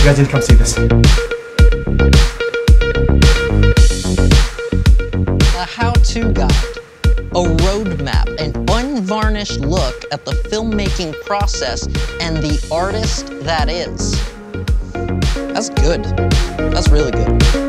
guys need to come see this. A how-to guide, a roadmap, an unvarnished look at the filmmaking process and the artist that is. That's good. That's really good.